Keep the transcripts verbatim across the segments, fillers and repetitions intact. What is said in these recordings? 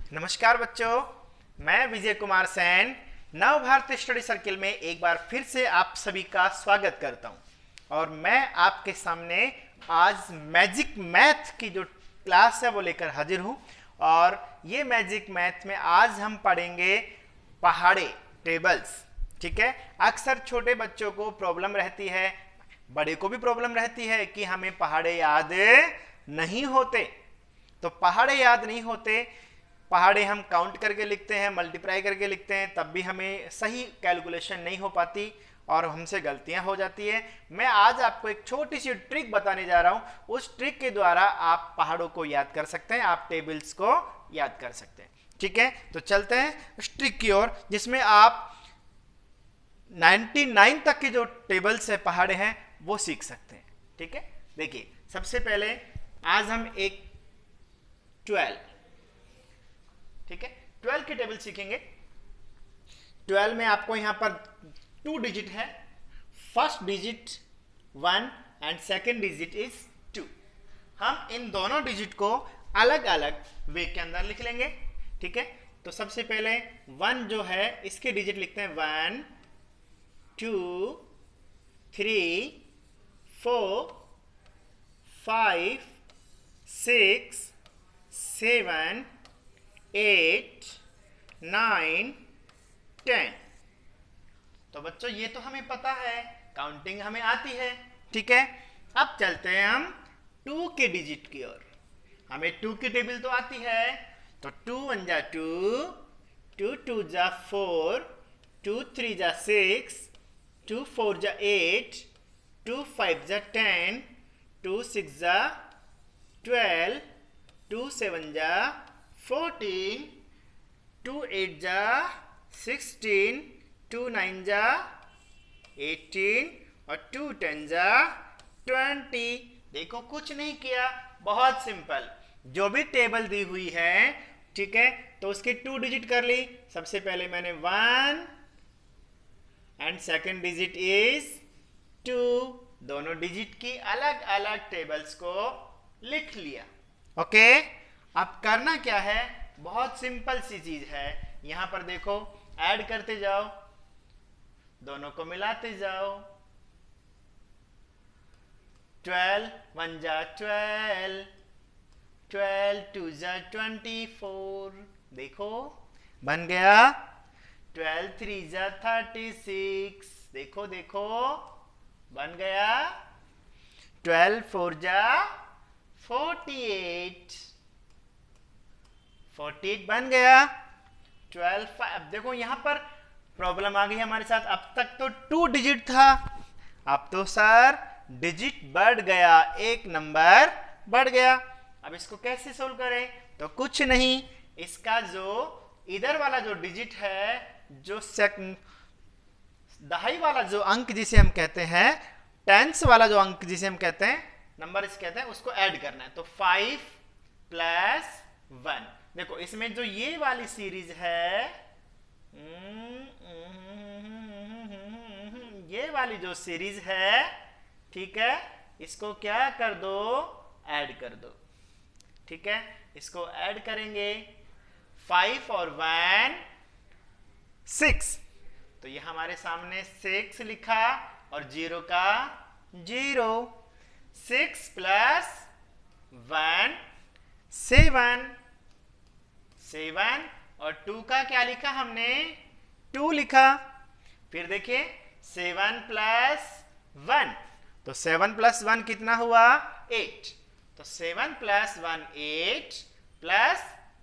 नमस्कार बच्चों, मैं विजय कुमार सैन नव भारत स्टडी सर्किल में एक बार फिर से आप सभी का स्वागत करता हूं। और मैं आपके सामने आज मैजिक मैथ की जो क्लास है वो लेकर हाजिर हूं। और ये मैजिक मैथ में आज हम पढ़ेंगे पहाड़े टेबल्स। ठीक है, अक्सर छोटे बच्चों को प्रॉब्लम रहती है, बड़े को भी प्रॉब्लम रहती है कि हमें पहाड़े याद नहीं होते। तो पहाड़े याद नहीं होते, पहाड़े हम काउंट करके लिखते हैं, मल्टीप्लाई करके लिखते हैं, तब भी हमें सही कैलकुलेशन नहीं हो पाती और हमसे गलतियां हो जाती है। मैं आज आपको एक छोटी सी ट्रिक बताने जा रहा हूं। उस ट्रिक के द्वारा आप पहाड़ों को याद कर सकते हैं, आप टेबल्स को याद कर सकते हैं। ठीक है, तो चलते हैं उस ट्रिक की ओर जिसमें आप निन्यानवे तक के जो टेबल्स है, पहाड़े हैं, वो सीख सकते हैं। ठीक है, देखिए सबसे पहले आज हम एक ट्वेल्व, ठीक है, ट्वेल्व की टेबल सीखेंगे। ट्वेल्व में आपको यहां पर टू डिजिट है, first digit one and second digit is two. हम इन दोनों डिजिट को अलग अलग वे के अंदर लिख लेंगे। ठीक है, तो सबसे पहले वन जो है इसके डिजिट लिखते हैं one two three four five six seven eight nine ten. तो बच्चों ये तो हमें पता है, काउंटिंग हमें आती है। ठीक है, अब चलते हैं हम टू के डिजिट की ओर। हमें टू की टेबल तो आती है, तो टू वन जा टू, टू टू जा फोर, टू थ्री जा सिक्स, टू फोर जा एट, टू फाइव जा टेन, टू सिक्स जा ट्वेल्व, टू सेवन जा फोर्टीन, टू एट जा सिक्सटीन, टू नाइन जा एटीन और टू टेन जा ट्वेंटी। देखो कुछ नहीं किया, बहुत सिंपल। जो भी टेबल दी हुई है, ठीक है, तो उसकी टू डिजिट कर ली। सबसे पहले मैंने one and second digit is two, दोनों डिजिट की अलग अलग टेबल्स को लिख लिया। ओके, अब करना क्या है, बहुत सिंपल सी चीज है। यहां पर देखो ऐड करते जाओ, दोनों को मिलाते जाओ। ट्वेल्व वन जा ट्वेल्व, ट्वेल्व टू जा ट्वेंटी फोर, देखो बन गया। ट्वेल्व थ्री जा थर्टी सिक्स, देखो देखो बन गया। ट्वेल्व फोर जा फोर्टी एट, फोर्टी एट बन गया। ट्वेल्व, अब देखो यहां पर प्रॉब्लम आ गई हमारे साथ। अब तक तो टू डिजिट था, अब तो सर डिजिट बढ़ गया, एक नंबर बढ़ गया। अब इसको कैसे सोल्व करें, तो कुछ नहीं, इसका जो इधर वाला जो डिजिट है, जो सेकंड दहाई वाला जो अंक जिसे हम कहते हैं, टेंस वाला जो अंक जिसे हम कहते हैं, नंबर इसे कहते हैं, उसको ऐड करना है। तो फाइव प्लस वन, देखो इसमें जो ये वाली सीरीज है, ये वाली जो सीरीज है, ठीक है, इसको क्या कर दो, ऐड कर दो। ठीक है, इसको ऐड करेंगे, फाइव और वन सिक्स, तो ये हमारे सामने सिक्स लिखा और जीरो का zero. Six plus one seven, seven और टू का क्या लिखा हमने, टू लिखा। फिर देखिए सेवन प्लस वन, तो सेवन प्लस वन कितना हुआ, एट। तो seven plus one eight, plus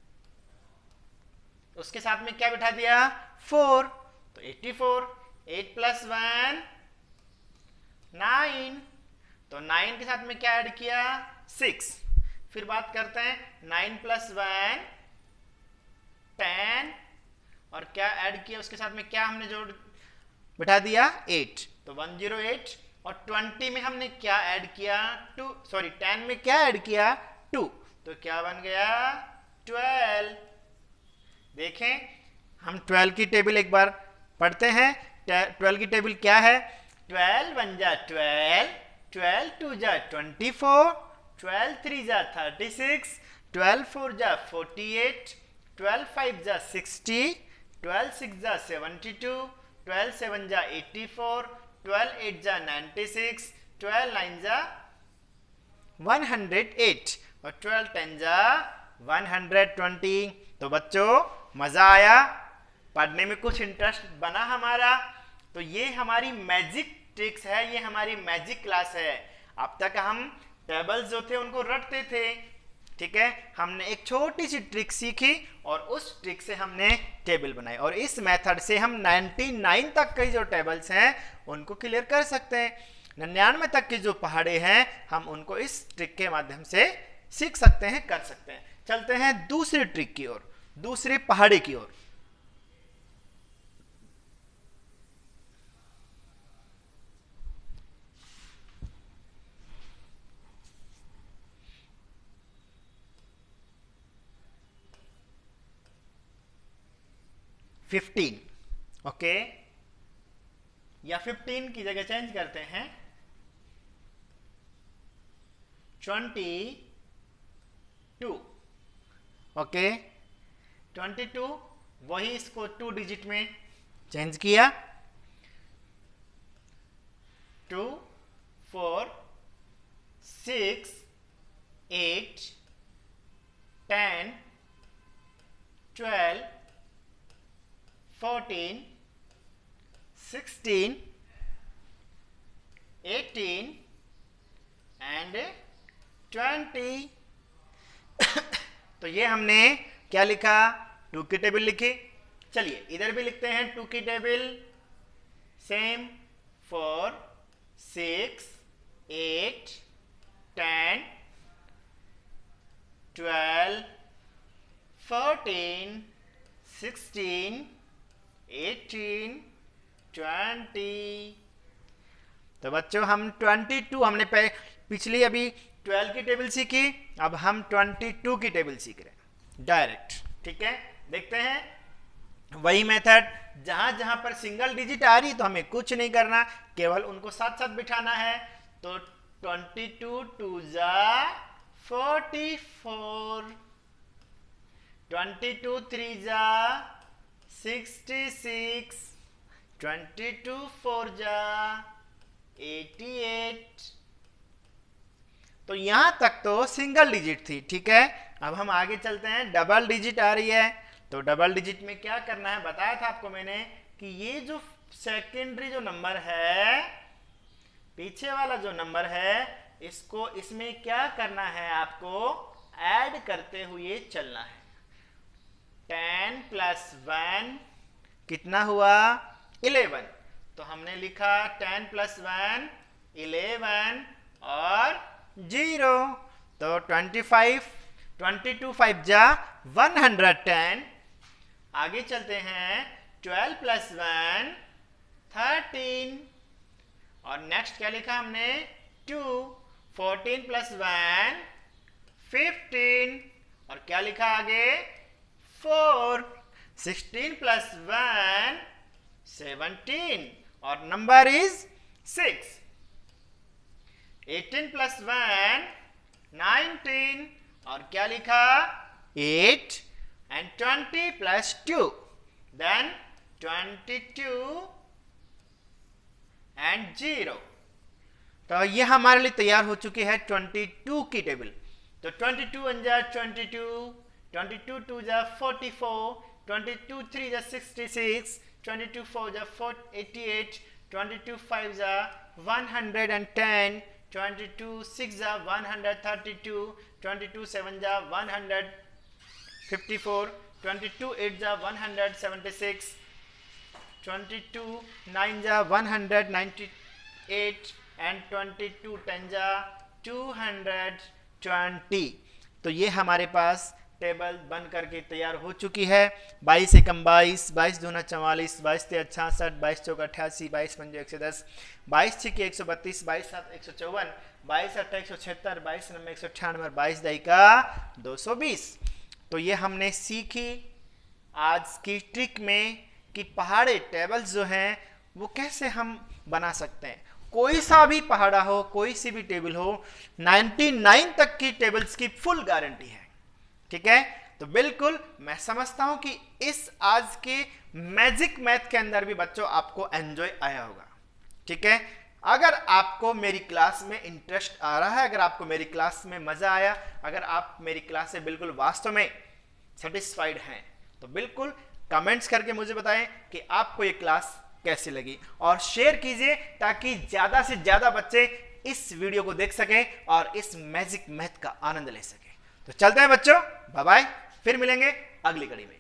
उसके साथ में क्या बिठा दिया, फोर, तो eighty four. Eight plus one nine, तो नाइन के साथ में क्या ऐड किया, सिक्स। फिर बात करते हैं नाइन प्लस वन टेन, और क्या ऐड किया उसके साथ में, क्या हमने जोड़ बिठा दिया, एट, तो वन जीरो एट। और ट्वेंटी में हमने क्या ऐड किया, टू, सॉरी टेन में क्या ऐड किया, टू, तो क्या बन गया, ट्वेल्व। देखें हम ट्वेल्व की टेबल एक बार पढ़ते हैं। ट्वेल्व की टेबल क्या है, ट्वेल्व वन जा ट्वेल्व, ट्वेल्व टू जा ट्वेंटी फोर, ट्वेल्व थ्री जा थर्टी सिक्स, ट्वेल्व फोर जा फोर्टी एट, ट्वेल्व फाइव जा सिक्सटी, ट्वेल्व सिक्स जा सेवेंटी टू, ट्वेल्व सेवन जा एट्टी फोर, ट्वेल्व एट जा नाइन्टी सिक्स, ट्वेल्व नाइन जा one hundred eight और twelve ten जा one hundred twenty. तो बच्चों मजा आया, पढ़ने में कुछ इंटरेस्ट बना हमारा। तो ये हमारी मैजिक ट्रिक्स है, ये हमारी मैजिक क्लास है। अब तक हम टेबल्स जो थे उनको रटते थे, ठीक है, हमने एक छोटी सी ट्रिक सीखी और उस ट्रिक से हमने टेबल बनाई और इस मेथड से हम निन्यानवे तक के जो टेबल्स हैं उनको क्लियर कर सकते हैं। निन्यानवे तक की जो पहाड़े हैं हम उनको इस ट्रिक के माध्यम से सीख सकते हैं, कर सकते हैं। चलते हैं दूसरी ट्रिक की ओर, दूसरी पहाड़ी की ओर। फिफ्टीन, ओके, या फिफ्टीन की जगह चेंज करते हैं twenty two, okay, twenty two, वही इसको टू डिजिट में चेंज किया, two four six eight ten twelve fourteen sixteen eighteen and twenty. तो ये हमने क्या लिखा, टू की टेबल लिखी। चलिए इधर भी लिखते हैं टू की table, same, four six eight ten twelve fourteen sixteen eighteen twenty. तो बच्चों हम ट्वेंटी टू हमने पिछली अभी ट्वेल्व की टेबल सीखी, अब हम ट्वेंटी टू की टेबल सीख रहे हैं डायरेक्ट, ठीक है। देखते हैं वही मेथड, जहां जहां पर सिंगल डिजिट आ रही तो हमें कुछ नहीं करना, केवल उनको साथ साथ बिठाना है। तो ट्वेंटी टू टू जा forty four, twenty two three जा sixty six, twenty two four जा एटी एट। तो यहां तक तो सिंगल डिजिट थी, ठीक है। अब हम आगे चलते हैं, डबल डिजिट आ रही है। तो डबल डिजिट में क्या करना है, बताया था आपको मैंने कि ये जो सेकेंडरी जो नंबर है, पीछे वाला जो नंबर है, इसको इसमें क्या करना है, आपको ऐड करते हुए चलना है। टेन प्लस वन कितना हुआ, इलेवन। तो हमने लिखा टेन प्लस वन इलेवन और जीरो। तो twenty five, twenty two five जा वन हंड्रेड टेन। आगे चलते हैं, ट्वेल्व प्लस वन थर्टीन और नेक्स्ट क्या लिखा हमने, two. Fourteen plus one fifteen और क्या लिखा आगे, four. Sixteen plus one seventeen और number is six. Eighteen plus one nineteen और क्या लिखा, eight. And twenty plus two then twenty two and zero. तो ये हमारे लिए तैयार हो चुकी है ट्वेंटी टू की टेबल। तो ट्वेंटी टू वन जा twenty two, twenty two to जा forty four, twenty two three जा sixty six, twenty two four जा eighty eight, twenty two five जा one hundred ten, twenty two six जा one hundred thirty two, twenty two seven जा one hundred fifty four, twenty two eight जा one hundred seventy six, twenty two nine जा one hundred ninety eight and twenty two ten जा two hundred twenty. तो ये हमारे पास table बन करके तैयार हो चुकी है। बाईस एकम बाईस, बाईस दूना चवालीस, बाईस ते छियासठ, बाईस चौक अट्ठासी, बाईस पंजो एक सौ दस, बाईस छिके एक सौ बत्तीस, बाईस सात एक सौ चौवन, बाईस अट्ठा एक सौ छिहत्तर, बाईस नब्बे एक सौ अट्ठानवे और बाईस दई का दो सौ बीस। तो ये हमने सीखी आज की ट्रिक में कि पहाड़े टेबल्स जो हैं वो कैसे हम बना सकते हैं। कोई सा भी पहाड़ा हो, कोई सी भी टेबल हो, निन्यानवे तक की टेबल्स की फुल गारंटी है, ठीक है। तो बिल्कुल मैं समझता हूं कि इस आज के मैजिक मैथ के अंदर भी बच्चों आपको एंजॉय आया होगा। ठीक है, अगर आपको मेरी क्लास में इंटरेस्ट आ रहा है, अगर आपको मेरी क्लास में मजा आया, अगर आप मेरी क्लास से बिल्कुल वास्तव में सेटिस्फाइड हैं, तो बिल्कुल कमेंट्स करके मुझे बताएं कि आपको ये क्लास कैसी लगी, और शेयर कीजिए ताकि ज्यादा से ज्यादा बच्चे इस वीडियो को देख सकें और इस मैजिक मैथ का आनंद ले सकें। तो चलते हैं बच्चों, बाय बाय, फिर मिलेंगे अगली कड़ी में।